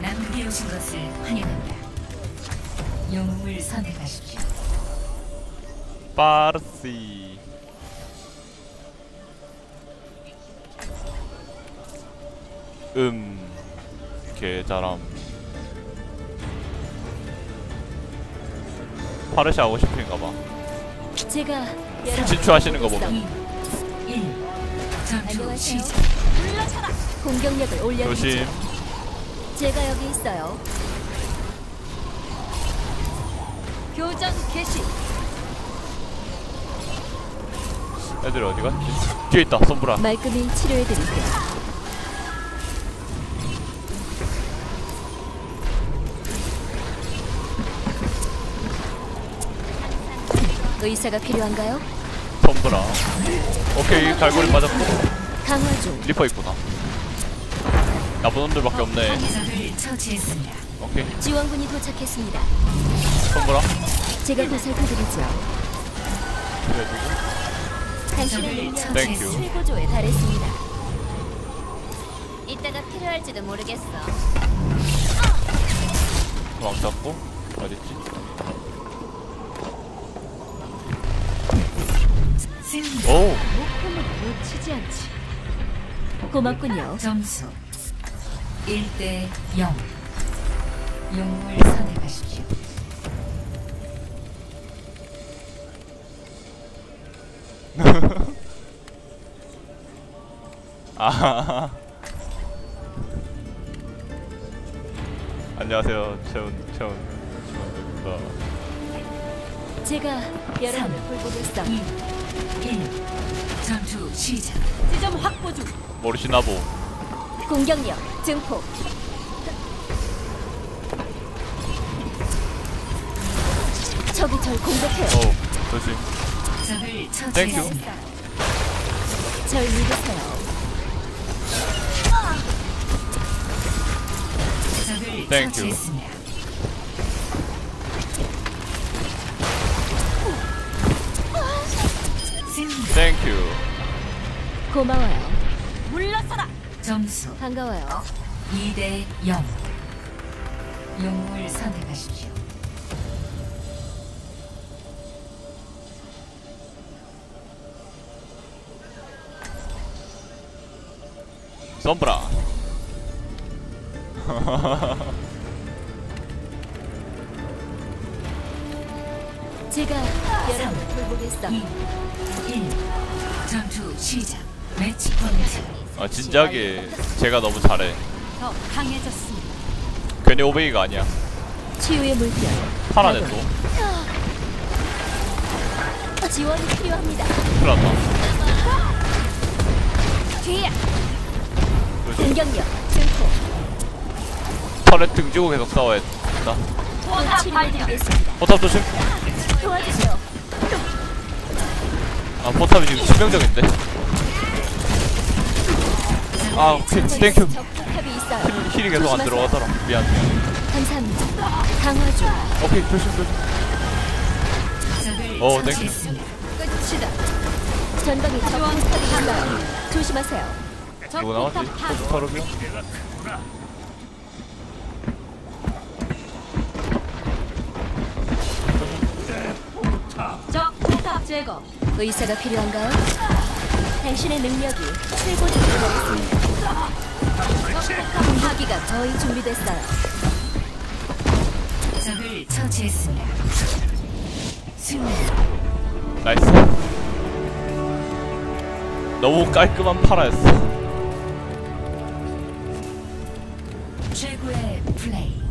남극에 오신 것을 환영합니다. 영웅을 선택하십시오. 빠르시 개잘함. 파르시 하고 싶은가봐. 제가 진출하시는 거 보면 1. 전투 시작. 공격력을 올려드리죠. 조심. 제가 여기 있어요. 교전 개시. 애들 어디 갔지? 뒤에 있다. 손브라. 말끔히 치료해드릴게요. 의사가 필요한가요? 손브라. 오케이. 갈고리 맞았고. 강화 중. 리퍼 있구나. 나쁜 놈들밖에 없네. 적을 처치했습니다. 오케이. 지원군이 도착했습니다. 손브라. 제가 보살펴드리죠. 그래가지고. 당신의 능력은 땡큐. 최고조에 달했습니다. 이따가 필요할지도 모르겠어. 왕 잡고 어딨지? 승리. 오! 목표는 놓치지 않지. 고맙군요. 점수 1대 0. 영웅을 선택하십시오. 아. 안녕하세요. 채훈입니다. 제가 여러분을 돌보겠어. 2. 1. 전투 시작. 지점 확보 중. 모르시나보. 공격력 증폭. 적이 절 공격해요. 오, 조심. 적을 땡큐. 처치했습니다. 절 믿으세요. 적을 땡큐. 처치했습니다. 승리. 땡큐. 고마워요. 물러서라. 점수 반가워요. 2대 0. 영웅을 선택하십시오. 썸브라. 제가 여러분을 돌보겠어. 2. 1. 전투 시작. 매치 포인트. 아 진작에 제가 너무 잘해. 더 강해졌습니다. 괜히 오베이가 아니야. 치유의 물결. 파라네 또. 지원이 필요합니다. 큰일 났다. 뒤야. 조심. 공격력 증폭. 털에 등지고 계속 싸워야 된다. 또 치료해드리겠습니다. 포탑 조심. 도와주세요. 아 포탑이 지금 치명적인데. 아 오케이. 땡큐. 적포탑이 있어요. 힐이 계속 안 들어가더라. 미안. 감사합니다. 강화 중. 오케이 조심 조심. 적을 오, 땡큐. 처치했습니다. 끝이다. 전방에 적포탑이 있어요. 조심하세요. 누구 나왔지? 포스터로비요? 적포탑 제거. 의사가 필요한가요? 당신의 능력이 최고조에 달했습니다. 공격기가 거의 준비됐어요. 적을 처치했습니다. 승리. 나이스. 너무 깔끔한 파라였어. 최고의 플레이.